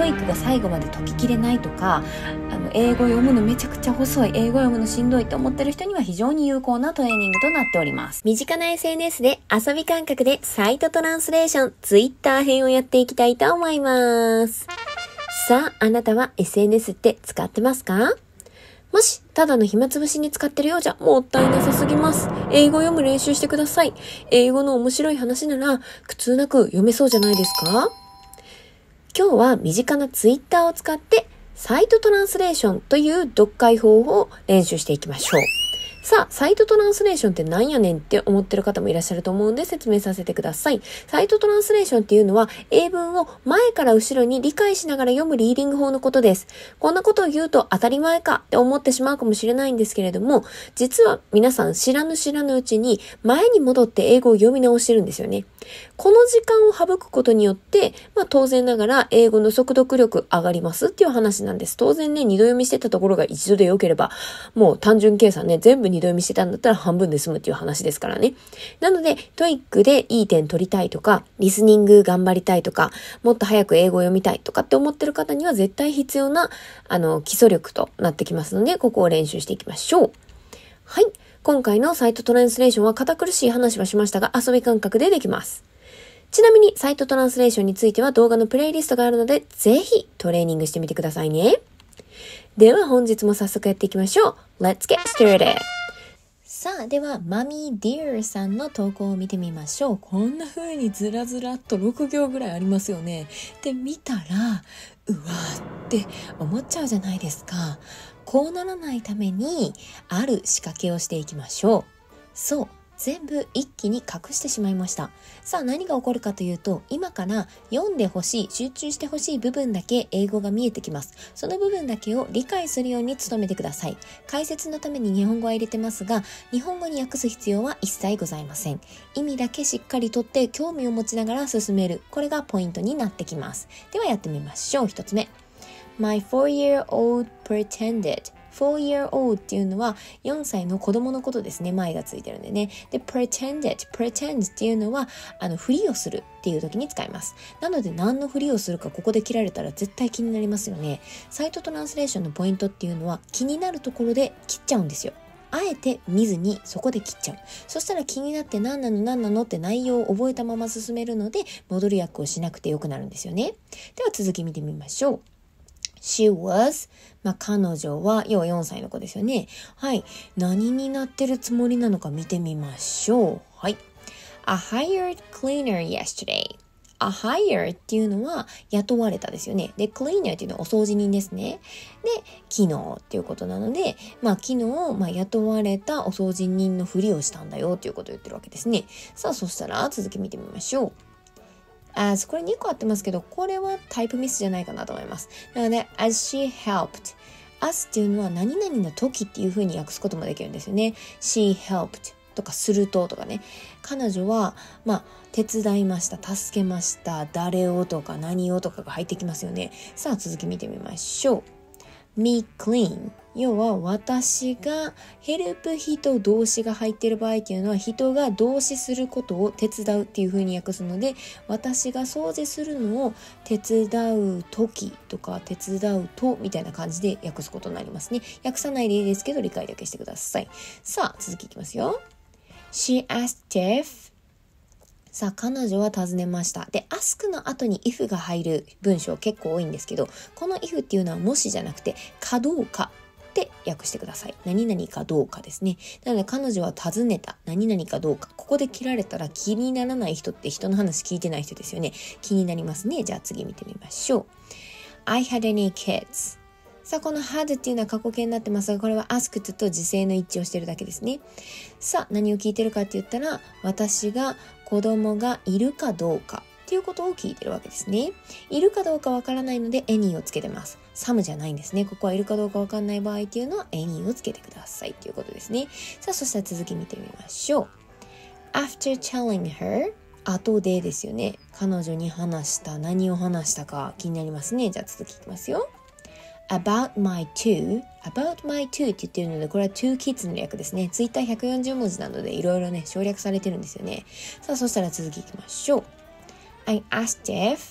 トイックが最後まで解ききれないとか、英語読むのめちゃくちゃ細い、英語読むのしんどいと思ってる人には非常に有効なトレーニングとなっております。 身近な SNS で遊び感覚でサイトトランスレーション、Twitter 編をやっていきたいと思います。さあ、あなたは SNS って使ってますか？もし、ただの暇つぶしに使ってるようじゃもったいなさすぎます。英語読む練習してください。英語の面白い話なら苦痛なく読めそうじゃないですか？今日は身近な Twitter を使ってサイトトランスレーションという読解法を練習していきましょう。さあ、サイトトランスレーションって何やねんって思ってる方もいらっしゃると思うんで説明させてください。サイトトランスレーションっていうのは英文を前から後ろに理解しながら読むリーディング法のことです。こんなことを言うと当たり前かって思ってしまうかもしれないんですけれども、実は皆さん知らぬうちに前に戻って英語を読み直してるんですよね。この時間を省くことによって、当然ながら英語の速読力上がりますっていう話なんです。当然ね、二度読みしてたところが一度で良ければ、もう単純計算ね、全部二度読みしてたんだったら半分で済むっていう話ですからね。なので、トイックでいい点取りたいとか、リスニング頑張りたいとか、もっと早く英語を読みたいとかって思ってる方には絶対必要な、基礎力となってきますので、ここを練習していきましょう。はい。今回のサイトトランスレーションは堅苦しい話はしましたが、遊び感覚でできます。ちなみに、サイトトランスレーションについては動画のプレイリストがあるので、ぜひトレーニングしてみてくださいね。では本日も早速やっていきましょう。Let's get started! さあ、では、マミーディアさんの投稿を見てみましょう。こんな風にずらずらっと6行ぐらいありますよね。で、見たら、うわーって思っちゃうじゃないですか。こうならないために、ある仕掛けをしていきましょう。そう。全部一気に隠してしまいました。さあ何が起こるかというと、今から読んでほしい、集中してほしい部分だけ英語が見えてきます。その部分だけを理解するように努めてください。解説のために日本語は入れてますが、日本語に訳す必要は一切ございません。意味だけしっかりとって興味を持ちながら進める。これがポイントになってきます。ではやってみましょう。一つ目。My 4-year-old pretended。4-year-old っていうのは4歳の子供のことですね。前がついてるんでね。で、pretend っていうのはふりをするっていう時に使います。なので何のふりをするかここで切られたら絶対気になりますよね。サイトトランスレーションのポイントっていうのは気になるところで切っちゃうんですよ。あえて見ずにそこで切っちゃう。そしたら気になって何なのって内容を覚えたまま進めるので戻り訳をしなくてよくなるんですよね。では続き見てみましょう。She was 彼女は要は4歳の子ですよね。はい。何になってるつもりなのか見てみましょう。はい。I hired cleaner yesterday.A hire っていうのは雇われたですよね。で、cleaner っていうのはお掃除人ですね。で、昨日っていうことなので、昨日、雇われたお掃除人のふりをしたんだよっていうことを言ってるわけですね。さあ、そしたら続き見てみましょう。これ2個あってますけど、これはタイプミスじゃないかなと思います。なので、as she helped。as っていうのは何々の時っていう風に訳すこともできるんですよね。she helped とかするととかね。彼女は、手伝いました、助けました、誰をとか何をとかが入ってきますよね。さあ続き見てみましょう。me clean。要は私がヘルプ人動詞が入っている場合っていうのは人が動詞することを手伝うっていう風に訳すので、私が掃除するのを手伝う時とか手伝うとみたいな感じで訳すことになりますね。訳さないでいいですけど理解だけしてください。さあ続きいきますよ。She asked if。さあ、彼女は尋ねました。で、ask の後に if が入る文章結構多いんですけど、この if っていうのはもしじゃなくて、かどうかって訳してください。何々かどうかですね。なので、彼女は尋ねた。何々かどうか。ここで切られたら気にならない人って人の話聞いてない人ですよね。気になりますね。じゃあ次見てみましょう。I had any kids。さあ、この had っていうのは過去形になってますが、これは asked と時制の一致をしてるだけですね。さあ、何を聞いてるかって言ったら、私が子供がいるかどうかっていうことを聞いてるわけですね。いるかどうかわからないので any をつけてます。some じゃないんですね。ここはいるかどうかわかんない場合っていうのは any をつけてくださいっていうことですね。さあ、そしたら続き見てみましょう。After telling her、後でですよね。彼女に話した、何を話したか気になりますね。じゃあ続きいきますよ。about my two って言ってるので、これは two kids の略ですね。ツイッター140文字なのでいろいろね省略されてるんですよね。さあそしたら続きいきましょう。I asked if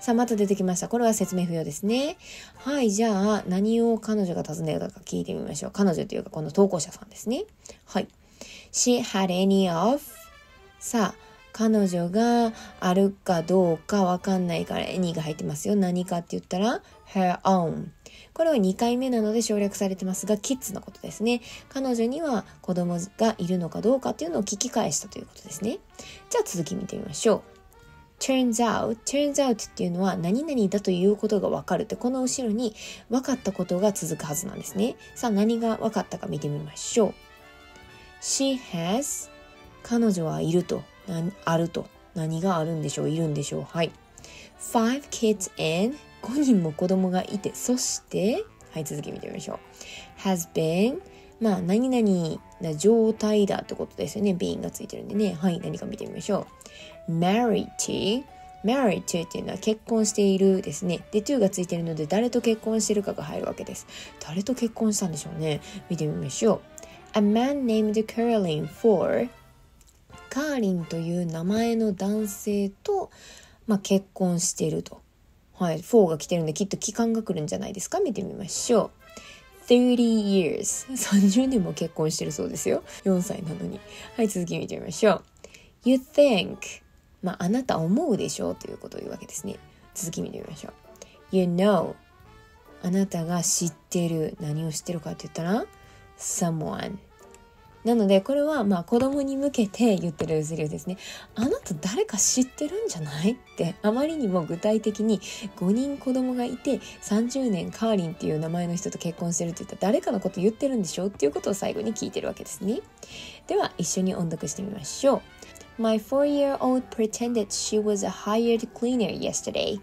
さあまた出てきました。これは説明不要ですね。はい、じゃあ何を彼女が尋ねたか聞いてみましょう。彼女というかこの投稿者さんですね。はい。She had any of さあ彼女があるかどうかわかんないから any が入ってますよ。何かって言ったら her own。これは2回目なので省略されてますが、キッズのことですね。彼女には子供がいるのかどうかっていうのを聞き返したということですね。じゃあ続き見てみましょう。turns out っていうのは何々だということが分かるって、この後ろに分かったことが続くはずなんですね。さあ何が分かったか見てみましょう。She has 彼女はいると、あると、何があるんでしょう、いるんでしょう。はい。5 kids and 5人も子供がいて、そしてはい続き見てみましょう。has been まあ何々な状態だってことですよね。been がついてるんでね。はい、何か見てみましょう。married to っていうのは結婚しているですね。で to がついてるので誰と結婚してるかが入るわけです。誰と結婚したんでしょうね。見てみましょう。A man named Caroline for カーリンという名前の男性と、結婚していると。はい、4が来てるんできっと期間が来るんじゃないですか。見てみましょう。30 years 30年も結婚してるそうですよ。4歳なのに。はい、続き見てみましょう。You think あなた思うでしょうということを言うわけですね。続き見てみましょう。You know あなたが知ってる。何を知ってるかって言ったら someoneなのでこれは子供に向けて言ってるセリフですね。あなた誰か知ってるんじゃないってあまりにも具体的に5人子供がいて30年カーリンっていう名前の人と結婚してるって言ったら誰かのこと言ってるんでしょっていうことを最後に聞いてるわけですね。では一緒に音読してみましょう。My 4-year-old pretended she was a hired cleaner yesterday.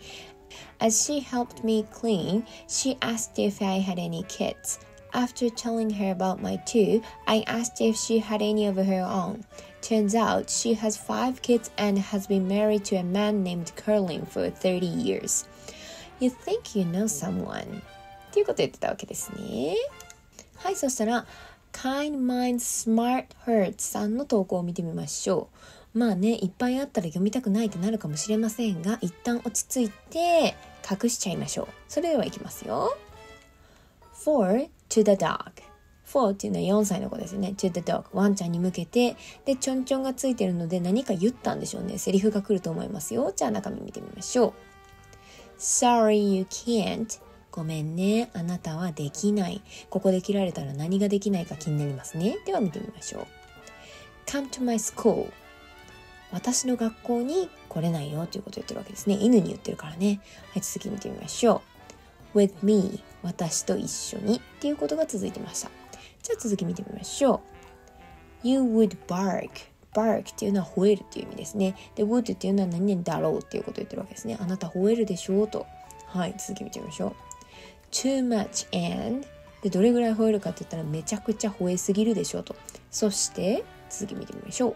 As she helped me clean, she asked if I had any kids.After telling her about my 2, I asked if she had any of her own. Turns out she has 5 kids and has been married to a man named Curling for 30 years. You think you know someone? ということを言ってたわけですね。はい、そしたら Kind Mind Smart Heart さんの投稿を見てみましょう。いっぱいあったら読みたくないってなるかもしれませんが、一旦落ち着いて隠しちゃいましょう。それではいきますよ。4 to the dog 4っていうのは4歳の子ですね。 to the dog ワンちゃんに向けて、でちょんちょんがついてるので何か言ったんでしょうね。セリフが来ると思いますよ。じゃあ中身見てみましょう。 Sorry you can't ごめんね、あなたはできない。ここで切られたら何ができないか気になりますね。では見てみましょう。 Come to my school 私の学校に来れないよということを言ってるわけですね。犬に言ってるからね。はい、続き見てみましょう。with me 私と一緒にっていうことが続いてました。じゃあ続き見てみましょう。 You would bark っていうのは吠えるっていう意味ですね。で would っていうのは何々だろうっていうことを言ってるわけですね。あなた吠えるでしょうと。はい、続き見てみましょう。 Too much and でどれぐらい吠えるかって言ったらめちゃくちゃ吠えすぎるでしょうと。そして続き見てみましょう。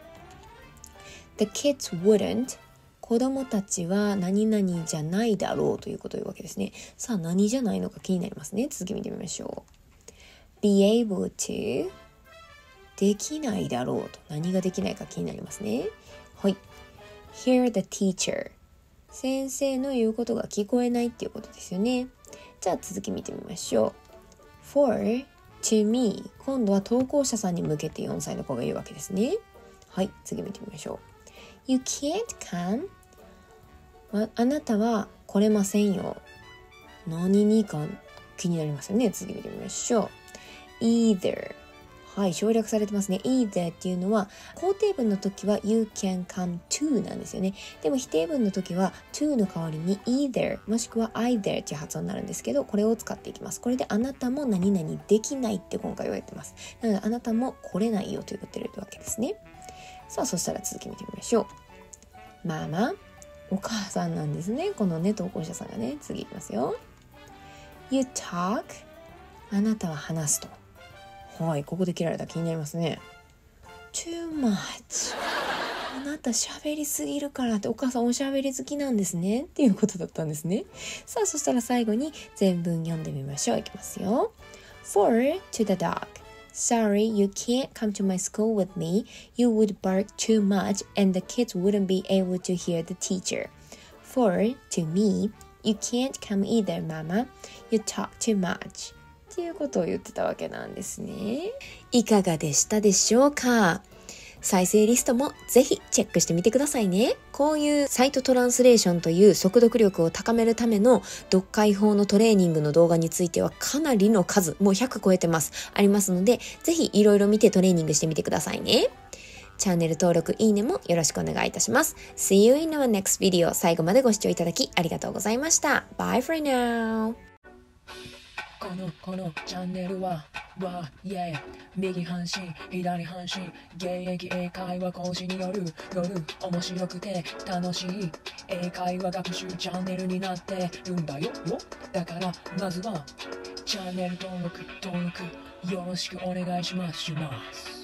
The kids wouldn't子供たちは何々じゃないだろうということを言うわけですね。さあ何じゃないのか気になりますね。続き見てみましょう。 Be able to できないだろうと。何ができないか気になりますね。はい。 Hear the teacher 先生の言うことが聞こえないっていうことですよね。じゃあ続き見てみましょう。 For to me 今度は投稿者さんに向けて4歳の子が言うわけですね。はい、次見てみましょう。You can't come あなたは来れませんよ。何にか気になりますよね。次見てみましょう。 Either はい、省略されてますね。 Either っていうのは肯定文の時は You can come to なんですよね。でも否定文の時は to の代わりに either もしくは either っていう発音になるんですけど、これを使っていきます。これであなたも何々できないって今回言われてます。なのであなたも来れないよと言ってるわけですね。さあそしたら続き見てみましょう。ママお母さんなんですね。このね投稿者さんがね。次いきますよ。 You talk あなたは話すと。はい、ここで切られたら気になりますね。 Too much あなた喋りすぎるからって。お母さんおしゃべり好きなんですねっていうことだったんですね。さあそしたら最後に全文読んでみましょう。いきますよ。 4 to the dog Sorry, you can't come to my school with me. You would bark too much and the kids wouldn't be able to hear the teacher. therefore, to me, you can't come either, mama. You talk too much. っていうことを言ってたわけなんですね。いかがでしたでしょうか？再生リストもぜひチェックしてみてくださいね。こういうサイトトランスレーションという速読力を高めるための読解法のトレーニングの動画についてはかなりの数、もう100超えてます。ありますので、ぜひいろいろ見てトレーニングしてみてくださいね。チャンネル登録、いいねもよろしくお願いいたします。See you in our next video. 最後までご視聴いただきありがとうございました。Bye for now! このチャンネルは右半身左半身現役英会話講師による面白くて楽しい英会話学習チャンネルになってるんだよ。だからまずはチャンネル登録よろしくお願いします。